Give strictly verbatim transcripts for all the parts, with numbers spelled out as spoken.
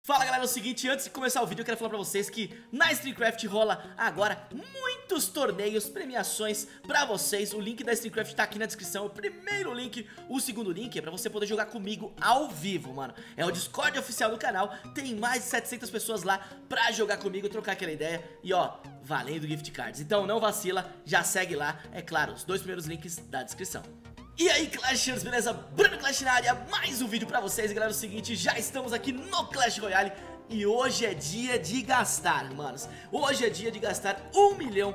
Fala galera, é o seguinte, antes de começar o vídeo eu quero falar pra vocês que na StreamCraft rola agora muitos torneios, premiações pra vocês. O link da StreamCraft tá aqui na descrição, o primeiro link, o segundo link é pra você poder jogar comigo ao vivo, mano. É o Discord oficial do canal, tem mais de setecentas pessoas lá pra jogar comigo, trocar aquela ideia e ó, valendo gift cards. Então não vacila, já segue lá, é claro, os dois primeiros links da descrição. E aí Clashers, beleza? Bruno Clash na área, mais um vídeo pra vocês. E galera, é o seguinte, já estamos aqui no Clash Royale e hoje é dia de gastar, manos. Hoje é dia de gastar um milhão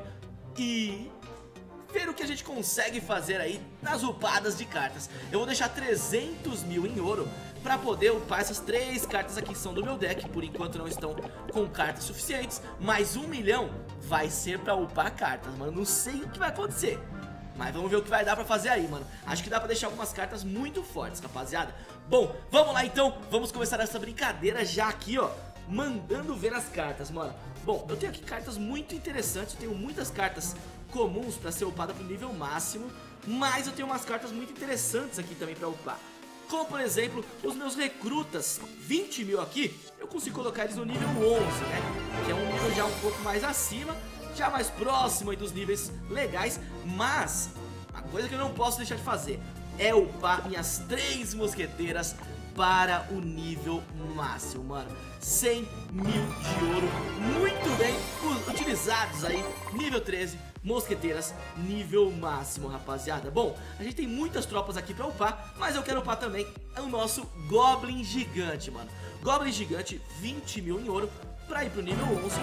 e ver o que a gente consegue fazer aí nas upadas de cartas. Eu vou deixar trezentos mil em ouro pra poder upar essas três cartas aqui que são do meu deck. Por enquanto não estão com cartas suficientes, mas um milhão vai ser pra upar cartas, mano. Não sei o que vai acontecer, mas vamos ver o que vai dar pra fazer aí, mano. Acho que dá pra deixar algumas cartas muito fortes, rapaziada. Bom, vamos lá então. Vamos começar essa brincadeira já aqui, ó, mandando ver as cartas, mano. Bom, eu tenho aqui cartas muito interessantes. Eu tenho muitas cartas comuns pra ser upada pro nível máximo, mas eu tenho umas cartas muito interessantes aqui também pra upar. Como por exemplo, os meus recrutas, vinte mil aqui, eu consigo colocar eles no nível onze, né? Que é um nível já um pouco mais acima, já mais próximo aí dos níveis legais. Mas a coisa que eu não posso deixar de fazer é upar minhas três mosqueteiras para o nível máximo, mano. Cem mil de ouro, muito bem utilizados aí, nível treze, mosqueteiras, nível máximo, rapaziada. Bom, a gente tem muitas tropas aqui pra upar, mas eu quero upar também o nosso Goblin Gigante, mano. Goblin Gigante, vinte mil em ouro pra ir pro nível onze,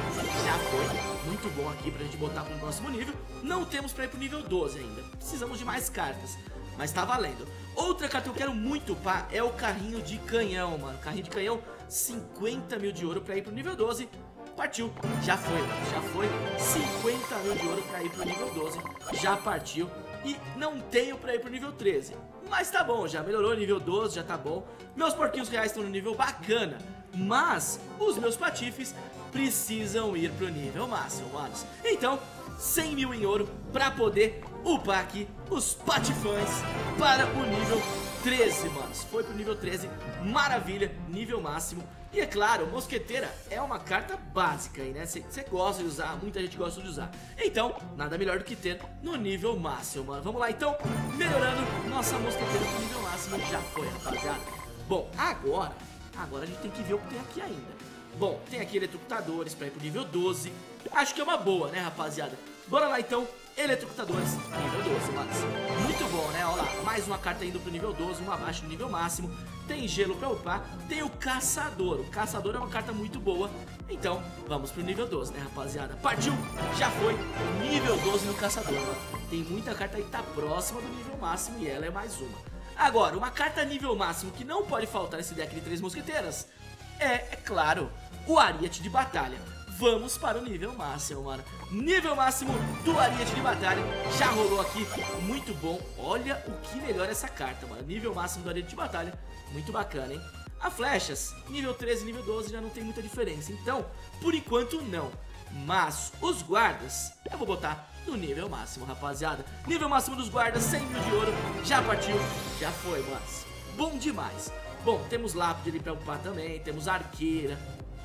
já foi, muito bom aqui pra gente botar pro próximo nível. Não temos pra ir pro nível doze ainda, precisamos de mais cartas, mas tá valendo. Outra carta que eu quero muito upar é o carrinho de canhão, mano. Carrinho de canhão, cinquenta mil de ouro pra ir pro nível doze. Partiu, já foi, mano, já foi. Cinquenta mil de ouro pra ir pro nível doze, já partiu. E não tenho pra ir pro nível treze, mas tá bom, já melhorou, nível doze, já tá bom. Meus porquinhos reais estão no nível bacana, mas os meus patifes precisam ir pro nível máximo, manos. Então, cem mil em ouro pra poder upar aqui os patifões para o nível treze, manos. Foi pro nível treze, maravilha, nível máximo. E é claro, mosqueteira é uma carta básica aí, né? Você gosta de usar, muita gente gosta de usar. Então, nada melhor do que ter no nível máximo, mano. Vamos lá então, melhorando nossa mosqueteira pro nível máximo. Já foi, rapaziada. Bom, agora, agora a gente tem que ver o que tem aqui ainda. Bom, tem aqui eletrocutadores pra ir pro nível doze. Acho que é uma boa, né, rapaziada? Bora lá então, eletrocutadores, nível doze, manos. Muito bom, né? Olha lá, mais uma carta indo pro nível doze, uma abaixo do nível máximo. Tem gelo pra upar, tem o caçador. O caçador é uma carta muito boa. Então, vamos pro nível doze, né, rapaziada? Partiu, já foi, nível doze no caçador, mano. Tem muita carta aí que tá próxima do nível máximo e ela é mais uma. Agora, uma carta nível máximo que não pode faltar nesse deck de três mosqueteiras é, é claro, o Ariete de Batalha. Vamos para o nível máximo, mano. Nível máximo do Ariete de Batalha. Já rolou aqui, muito bom. Olha o que melhora essa carta, mano. Nível máximo do Ariete de Batalha, muito bacana, hein? A flechas, nível treze e nível doze já não tem muita diferença. Então, por enquanto não. Mas os guardas, eu vou botar no nível máximo, rapaziada. Nível máximo dos guardas, cem mil de ouro. Já partiu, já foi, mas bom demais. Bom, temos lápide ali pra upar também. Temos arqueira,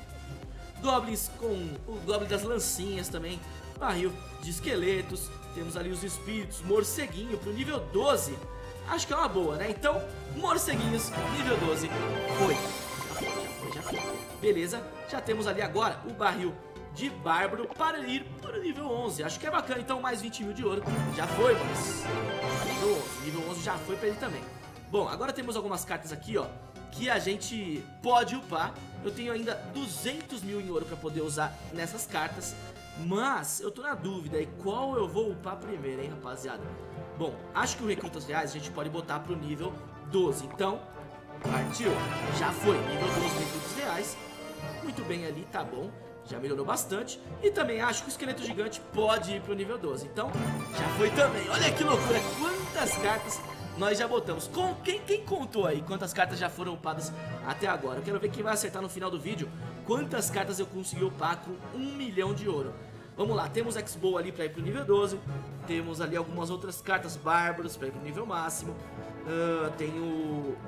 goblins com o goblin das lancinhas também, barril de esqueletos. Temos ali os espíritos, morceguinho pro nível doze. Acho que é uma boa, né? Então, morceguinhos, nível doze. Foi, já foi, já foi, já foi. Beleza, já temos ali agora o barril de bárbaro para ir para o nível onze. Acho que é bacana, então mais vinte mil de ouro. Já foi, mas nível onze, nível onze já foi pra ele também. Bom, agora temos algumas cartas aqui, ó, que a gente pode upar. Eu tenho ainda duzentos mil em ouro pra poder usar nessas cartas, mas eu tô na dúvida aí qual eu vou upar primeiro, hein, rapaziada. Bom, acho que o Recrutas Reais a gente pode botar pro nível doze. Então, partiu, já foi, nível doze Recrutas Reais. Muito bem ali, tá bom, já melhorou bastante. E também acho que o Esqueleto Gigante pode ir pro nível doze. Então, já foi também. Olha que loucura, quantas cartas nós já botamos. Com quem, quem contou aí quantas cartas já foram upadas até agora? Eu quero ver quem vai acertar no final do vídeo quantas cartas eu consegui upar com um milhão de ouro. Vamos lá, temos X-Bow ali pra ir pro nível doze. Temos ali algumas outras cartas bárbaros pra ir pro nível máximo. uh, Tem o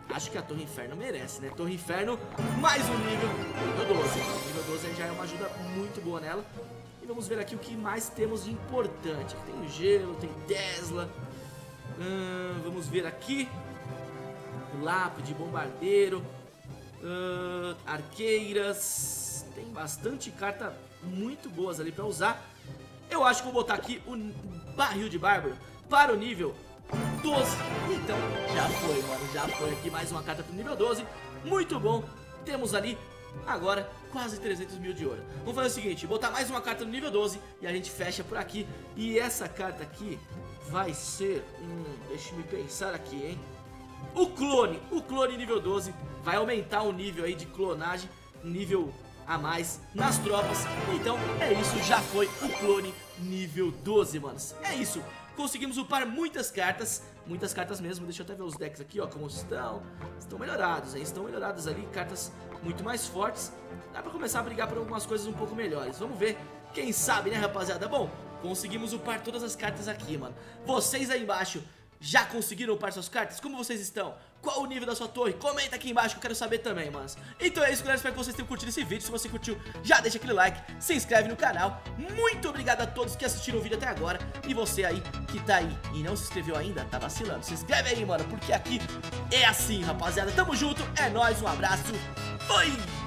acho que a Torre Inferno merece, né? Torre Inferno, mais um nível, nível doze. Nível doze já é uma ajuda muito boa nela. E vamos ver aqui o que mais temos de importante. Aqui tem o gelo, tem Tesla. Hum, vamos ver aqui. Lápide, bombardeiro. Hum, arqueiras. Tem bastante carta muito boas ali pra usar. Eu acho que vou botar aqui o barril de bárbaro para o nível doze. Então já foi, mano, já foi aqui mais uma carta pro nível doze. Muito bom, temos ali agora quase trezentos mil de ouro. Vamos fazer o seguinte, botar mais uma carta no nível doze e a gente fecha por aqui. E essa carta aqui vai ser, hum, deixa eu me pensar aqui, hein. O clone, o clone nível doze vai aumentar o nível aí de clonagem, nível a mais nas tropas. Então é isso, já foi o clone nível doze, manos. É isso, conseguimos upar muitas cartas, muitas cartas mesmo. Deixa eu até ver os decks aqui, ó, como estão. Estão melhorados, hein? Estão melhorados ali, cartas muito mais fortes. Dá pra começar a brigar por algumas coisas um pouco melhores. Vamos ver, quem sabe, né, rapaziada? Bom, conseguimos upar todas as cartas aqui, mano. Vocês aí embaixo já conseguiram upar suas cartas? Como vocês estão? Qual o nível da sua torre? Comenta aqui embaixo que eu quero saber também, manos. Então é isso, galera, espero que vocês tenham curtido esse vídeo. Se você curtiu, já deixa aquele like, se inscreve no canal. Muito obrigado a todos que assistiram o vídeo até agora. E você aí que tá aí e não se inscreveu ainda, tá vacilando. Se inscreve aí, mano, porque aqui é assim, rapaziada. Tamo junto, é nóis, um abraço, fui!